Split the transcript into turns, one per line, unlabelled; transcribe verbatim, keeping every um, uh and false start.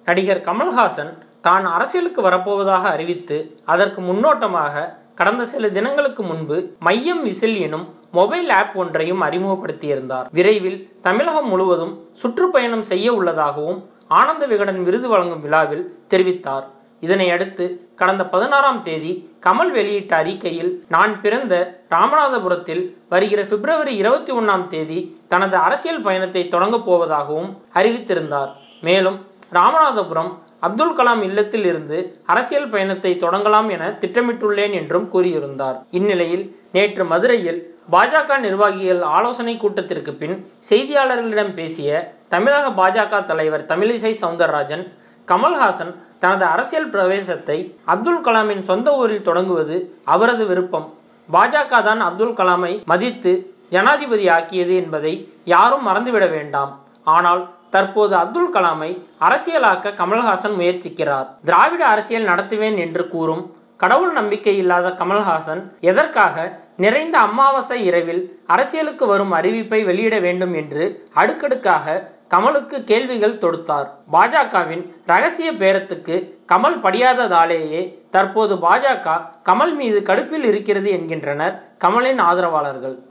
நடிகர் கமல்ஹாசன் தான் அரசியலுக்கு வரப்போவதாக அறிவித்து அதற்கு முன்னோட்டமாக கடந்த சில தினங்களுக்கு முன்பு மையம் விசில் எனும் மொபைல் ஆப் ஒன்றையும் அறிமுகப்படுத்தியிருந்தார். விரைவில் தமிழகம் முழுவதும் சுற்றுப்பயணம் செய்ய உள்ளதாகவும் ஆனந்த விகடன் விருது வழங்கும் விழாவில் தெரிவித்தார். இதனையடுத்து கடந்த பதினாறாம் தேதி கமல் வெளியிட்ட அறிக்கையில், நான் பிறந்த ராமநாதபுரத்தில் வருகிற பிப்ரவரி இருபத்தி ஒன்னாம் தேதி தனது அரசியல் பயணத்தை தொடங்கப் போவதாகவும் அறிவித்திருந்தார். மேலும் ராமநாதபுரம் அப்துல் கலாம் இல்லத்தில் இருந்து அரசியல் பயணத்தை தொடங்கலாம் என திட்டமிட்டுள்ளேன் என்றும் கூறியிருந்தார். இந்நிலையில் நேற்று மதுரையில் பாஜக நிர்வாகிகள் ஆலோசனை கூட்டத்திற்கு பின் செய்தியாளர்களிடம் பேசிய தமிழக பாஜக தலைவர் தமிழிசை சவுந்தரராஜன், கமல்ஹாசன் தனது அரசியல் பிரவேசத்தை அப்துல் கலாமின் சொந்த ஊரில் தொடங்குவது அவரது விருப்பம். பாஜக தான் அப்துல் கலாமை மதித்து ஜனாதிபதி ஆக்கியது என்பதை யாரும் மறந்துவிட வேண்டாம். ஆனால் தற்போது அப்துல் கலாமை அரசியலாக்க கமல்ஹாசன் முயற்சிக்கிறார். திராவிட அரசியல் நடத்துவேன் என்று கூறும் கடவுள் நம்பிக்கை இல்லாத கமல்ஹாசன் எதற்காக நிறைந்த அமாவாசை இரவில் அரசியலுக்கு வரும் அறிவிப்பை வெளியிட வேண்டும் என்று அடுக்கடுக்காக கமலுக்கு கேள்விகள் தொடுத்தார். பாஜகவின் ரகசிய பேரத்துக்கு கமல் படியாததாலேயே தற்போது பாஜக கமல் மீது கடுப்பில் இருக்கிறது என்கின்றனர் கமலின் ஆதரவாளர்கள்.